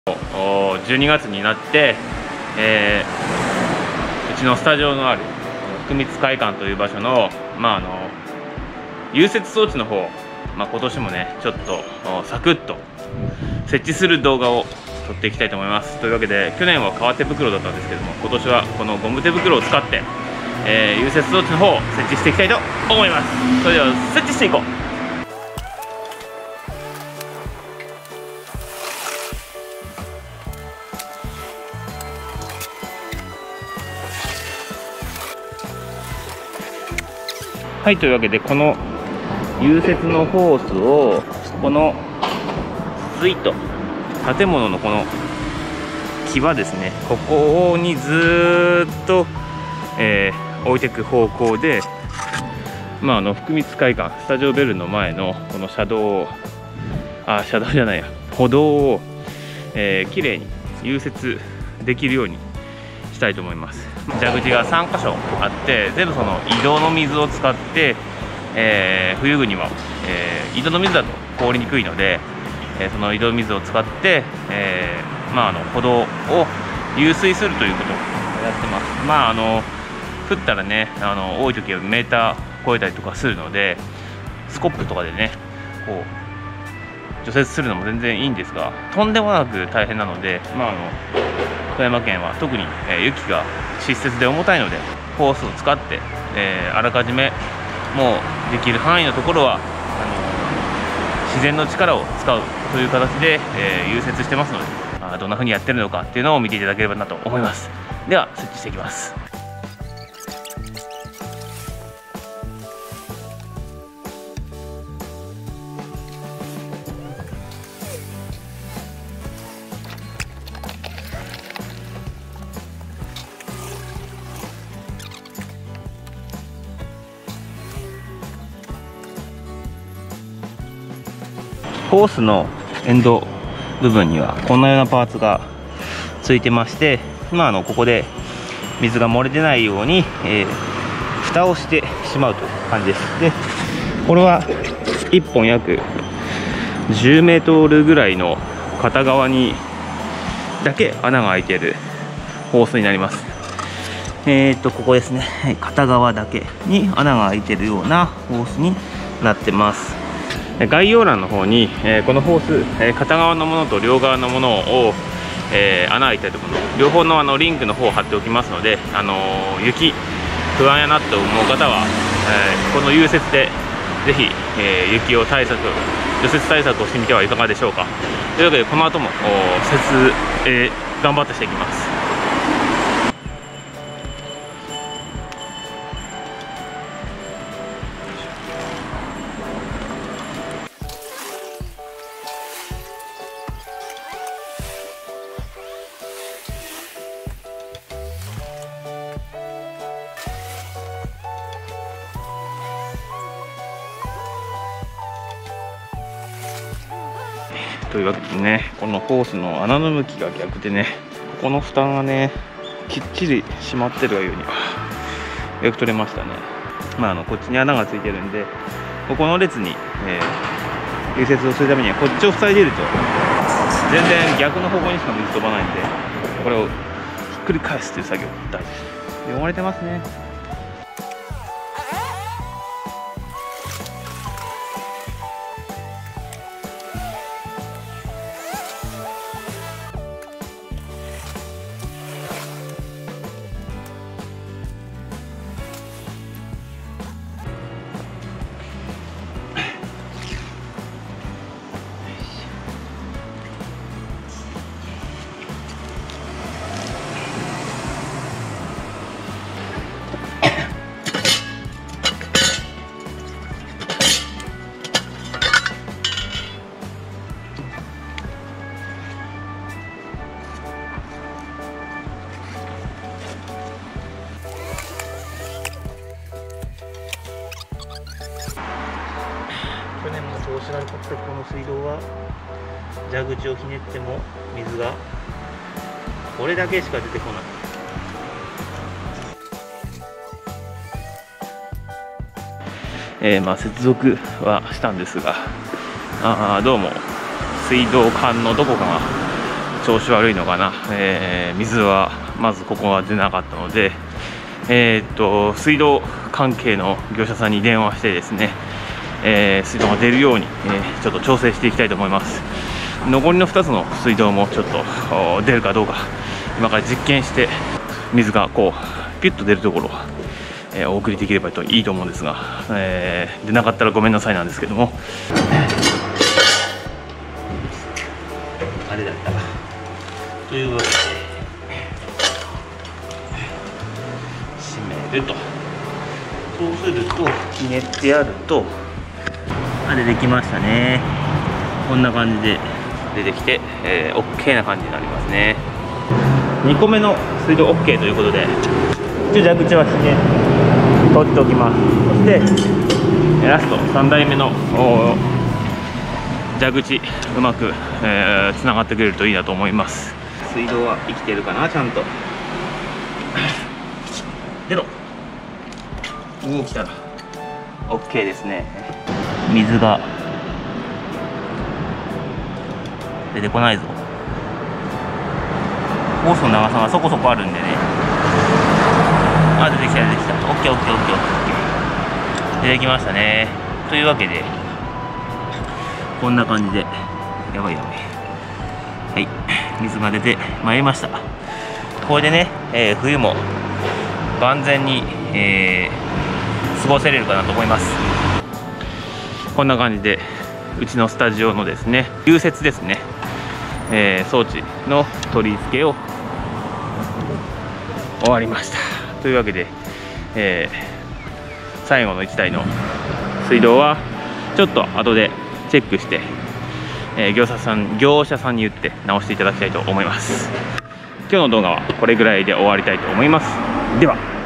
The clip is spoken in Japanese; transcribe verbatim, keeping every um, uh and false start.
じゅうにがつになって、えー、うちのスタジオのある福光会館という場所の、まあ、あの融雪装置の方、まあ、今年もねちょっとサクッと設置する動画を撮っていきたいと思います。というわけで去年は革手袋だったんですけども、今年はこのゴム手袋を使って、えー、融雪装置の方を設置していきたいと思います。それでは設置していこう。はい、というわけでこの融雪のホースをこのスイート建物のこの際ですね、ここにずーっと、えー、置いていく方向で、まあ、あの福光会館スタジオベルの前のこの車道をあ車道じゃないや歩道を、えー、きれいに融雪できるようにしたいと思います。蛇口がさんかしょあって、全部その井戸の水を使って、えー、冬具には、えー、井戸の水だと凍りにくいので、えー、その井戸水を使って、えーまあ、あの歩道を融水するということをやってます。まああの降ったらね、あの多い時はメーター超えたりとかするので、スコップとかでねこう除雪するのも全然いいんですが、とんでもなく大変なので、まああの富山県は特に、えー、雪が湿雪で重たいので、ホースを使って、えー、あらかじめもうできる範囲のところはあのー、自然の力を使うという形で、えー、融雪してますので、あどんな風にやってるのかっていうのを見ていただければなと思います。では設置していきます。ホースのエンド部分にはこんなようなパーツがついてまして、まあ、あのここで水が漏れてないように、えー、蓋をしてしまうという感じです。でこれはいっぽん約じゅうメートルぐらいの片側にだけ穴が開いているホースになります。えー、っとここですね、片側だけに穴が開いているようなホースになってます。概要欄の方に、えー、このホース、えー、片側のものと両側のものを、えー、穴開いてるもの両方のあのリンクの方を貼っておきますので、あのー、雪不安やなと思う方は、えー、この融雪でぜひ、えー、雪を対策除雪対策をしてみてはいかがでしょうか。というわけでこの後も設営、頑張ってしていきます。というわけでね、このホースの穴の向きが逆でね、ここの蓋がねきっちり閉まってるがようによく取れましたね。まああのこっちに穴がついてるんで、ここの列に、えー、融雪をするためにはこっちを塞いでいると全然逆の方向にしか水飛ばないんで、これをひっくり返すという作業が大事です。汚れてますね。去年も調子悪かったこの水道は蛇口をひねっても水がこれだけしか出てこない。えー、まあ接続はしたんですが、あどうも水道管のどこかが調子悪いのかな、えー、水はまずここは出なかったので、えー、っと水道関係の業者さんに電話してですね、えー、水道が出るように、えー、ちょっと調整していきたいと思います。残りのふたつの水道もちょっと出るかどうか今から実験して、水がこうピュッと出るところを、えー、お送りできればといいと思うんですが、えー、出なかったらごめんなさいなんですけども、あれだったというわけで閉めると、そうするとひねってやると、あれできましたね。こんな感じで出てきて、えー、OK な感じになりますね。にこめの水道 OK ということで、一応蛇口はひね取っておきます。そしてラストさんだいめの蛇口うまく、えー、つながってくれるといいなと思います。水道は生きてるかな、ちゃんと。出ろ。おお、来たら OK ですね。水が出てこないぞ。ホースの長さがそこそこあるんでね。あ、出てきた出てきた。 オーケーオーケーオーケーオーケー 出てきましたね。というわけでこんな感じで、やばいやばい、はい、水が出てまいりました。これでね、えー、冬も万全に、えー、過ごせれるかなと思います。こんな感じでうちのスタジオのですね、融雪ですね、えー、装置の取り付けを終わりました。というわけで、えー、最後のいちだいの水道はちょっと後でチェックして、えー、業者さん業者さんに言って直していただきたいと思います。今日の動画はこれぐらいで終わりたいと思います。では。